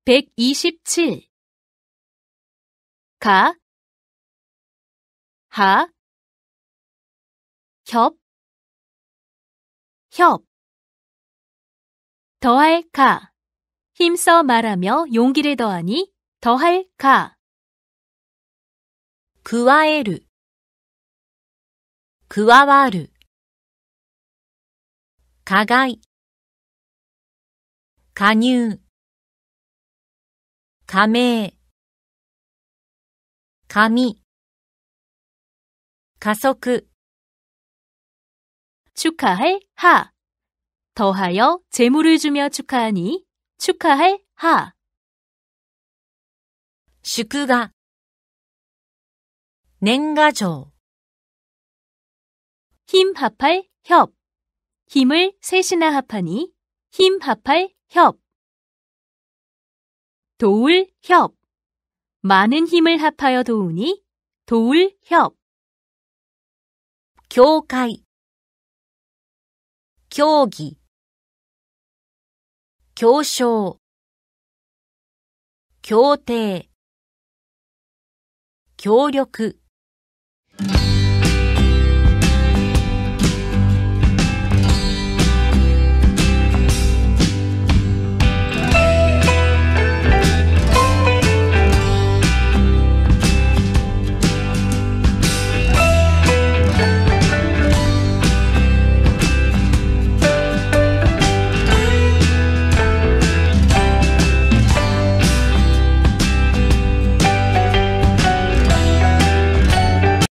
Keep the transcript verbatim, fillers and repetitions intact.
백이십칠. 가, 하, 협, 협. 더할 가. 힘써 말하며 용기를 더하니 더할 가. 加える、加わる。加害、加入、加盟、紙、加速。 축하할 하. 더하여 재물을 주며 축하하니 축하할 하. 祝賀、年賀状。 힘 합할 협. 힘을 셋이나 합하니 힘 합할 협. 도울 협. 많은 힘을 합하여 도우니 도울 협. 協会、協議、協商、協定、協力。